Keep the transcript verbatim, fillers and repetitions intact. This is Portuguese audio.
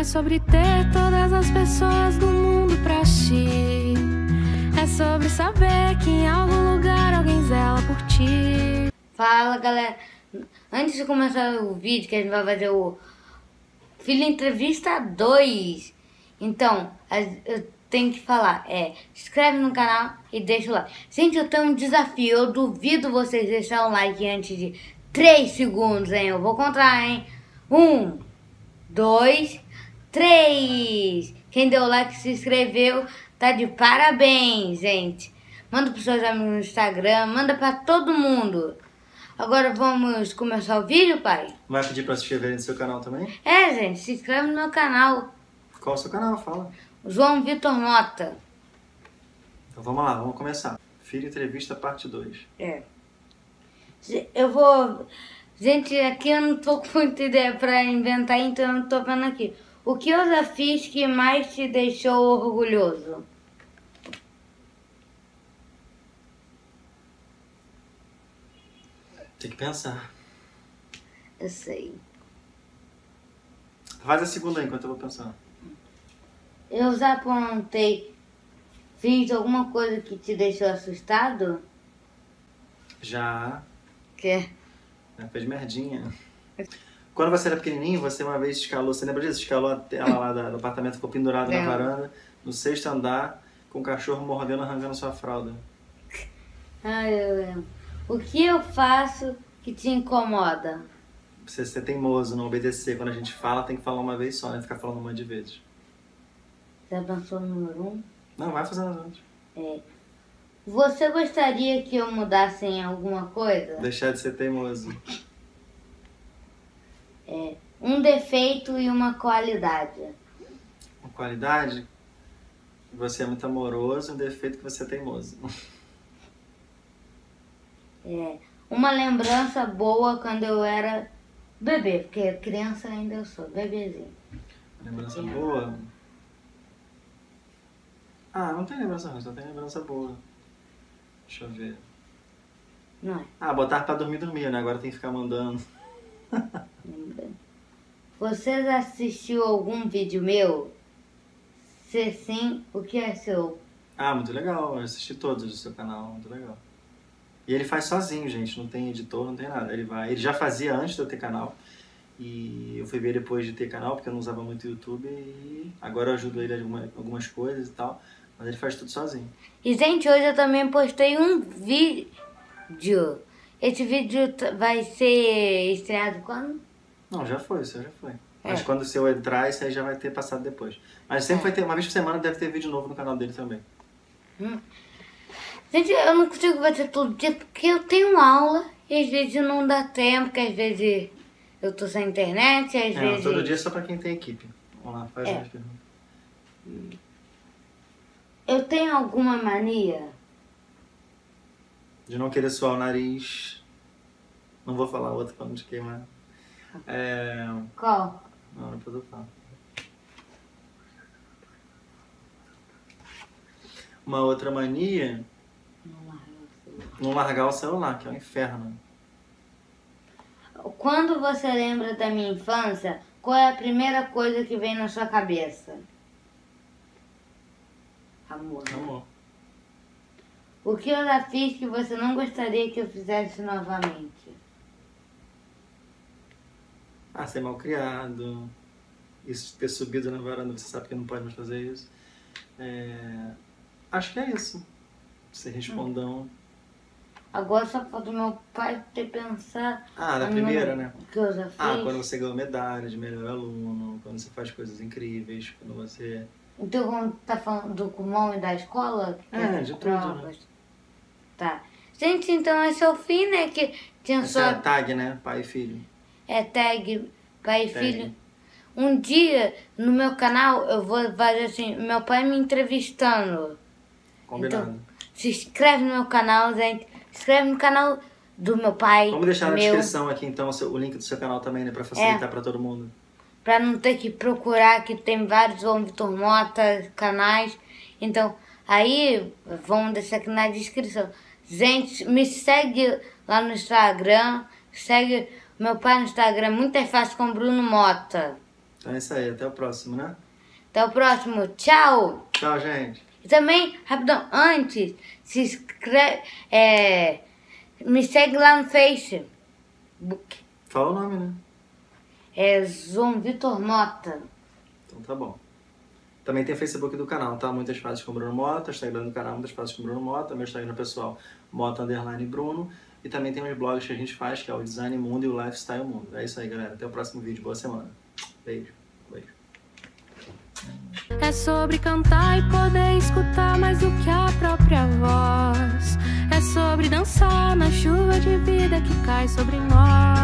é sobre ter todas as pessoas do mundo pra ti. É sobre saber que em algum lugar alguém zela por ti. Fala, galera. Antes de começar o vídeo, que a gente vai fazer o Filho Entrevista dois. Então, eu tenho que falar, é, se inscreve no canal e deixa o like. Gente, eu tenho um desafio, eu duvido vocês deixarem um like antes de três segundos, hein? Eu vou contar, hein? um, dois, três. Quem deu like e se inscreveu, tá de parabéns, gente. Manda pros seus amigos no Instagram, manda pra todo mundo. Agora vamos começar o vídeo, pai? Vai pedir pra se inscrever no seu canal também? É, gente, se inscreve no meu canal. Qual é o seu canal? Fala. João Vitor Mota. Então vamos lá, vamos começar. Filho Entrevista parte dois. É. Eu vou... Gente, aqui eu não tô com muita ideia pra inventar, então eu não tô vendo aqui. O que eu já fiz que mais te deixou orgulhoso? Tem que pensar. Eu sei. Faz a segunda aí, enquanto eu vou pensando. Eu já apontei, fiz alguma coisa que te deixou assustado? Já. Que? Já fez merdinha. Quando você era pequenininho, você uma vez escalou, você lembra disso? Escalou a tela lá do apartamento, ficou pendurado É. na varanda, no sexto andar, com o cachorro mordendo, arrancando sua fralda. Ai, eu lembro. O que eu faço que te incomoda? Você ser teimoso, não obedecer. Quando a gente fala, tem que falar uma vez só, né? Ficar falando um monte de vezes. Já pensou no número um? Não, vai fazendo as outras. É. Você gostaria que eu mudasse em alguma coisa? Deixar de ser teimoso. É. Um defeito e uma qualidade. Uma qualidade, você é muito amoroso, um defeito que você é teimoso. É. Uma lembrança boa quando eu era bebê, porque criança ainda eu sou, bebezinho. Lembrança boa? Ah, não tem lembrança ruim, só tem lembrança boa. Deixa eu ver. Não é? Ah, botar pra dormir, dormir, né? Agora tem que ficar mandando. Lembra? Você já assistiu algum vídeo meu? Se sim, o que é seu? Ah, muito legal, eu assisti todos do seu canal, muito legal. E ele faz sozinho, gente, não tem editor, não tem nada. Ele vai, ele já fazia antes de eu ter canal. E eu fui ver depois de ter canal, porque eu não usava muito o YouTube. E agora eu ajudo ele em alguma, algumas coisas e tal. Mas ele faz tudo sozinho. E, gente, hoje eu também postei um vídeo. Esse vídeo vai ser estreado quando? Não, já foi, o seu já foi. É. Mas quando o seu entrar, isso aí já vai ter passado depois. Mas sempre É. vai ter, uma vez por semana deve ter vídeo novo no canal dele também. Hum. Gente, eu não consigo fazer todo dia porque eu tenho aula e às vezes não dá tempo, porque às vezes eu tô sem internet, às É, vezes... todo dia é só pra quem tem equipe. Vamos lá, faz É. mais perguntas. Eu tenho alguma mania? De não querer suar o nariz. Não vou falar outra pra não te queimar. É... Qual? Não, depois eu falo. Uma outra mania... Não largar o celular, que é um inferno. Quando você lembra da minha infância, qual é a primeira coisa que vem na sua cabeça? Amor. né? Amor. O que eu já fiz que você não gostaria que eu fizesse novamente? Ah, ser mal criado. Isso, ter subido na varanda, você sabe que não pode mais fazer isso. É... Acho que é isso. Ser respondão. Agora só falta o meu pai ter pensado... Ah, da na primeira, minha- né? O que eu já fiz? Ah, quando você ganhou medalha de melhor aluno, quando você faz coisas incríveis, quando você... Então, quando tá falando do Kumon e da escola? que É, tem de tudo, provas. Tá. Gente, então esse é o fim, né? Que tinha Essa é só... a tag, né? Pai e filho. É tag pai e Tag. filho. Um dia, no meu canal, eu vou fazer assim, meu pai me entrevistando. Combinado. Então, se inscreve no meu canal, gente. Se inscreve no canal do meu pai, Vamos deixar na meu, descrição aqui, então, o, seu- o link do seu canal também, né? Pra facilitar É. pra todo mundo. pra não ter que procurar, que tem vários João Vitor Mota canais. Então, aí, vamos deixar aqui na descrição. Gente, me segue lá no Instagram, segue meu pai no Instagram, muito é fácil com Bruno Mota. Então é isso aí, até o próximo, né? Até o próximo, tchau! Tchau, gente! E também, rapidão, antes, se inscreve, é, me segue lá no Facebook. Fala o nome, né? É João Vitor Mota. Então tá bom. Também tem o Facebook do canal, tá? Muitas Frases com Bruno Mota, Instagram do canal, Muitas Frases com Bruno Mota, meu Instagram pessoal, Mota Underline Bruno. E também tem uns blogs que a gente faz, que é o Design Mundo e o Lifestyle Mundo. É isso aí, galera. Até o próximo vídeo. Boa semana. Beijo. Beijo. É sobre cantar e poder escutar mais do que a própria voz. É sobre dançar na chuva de vida que cai sobre nós.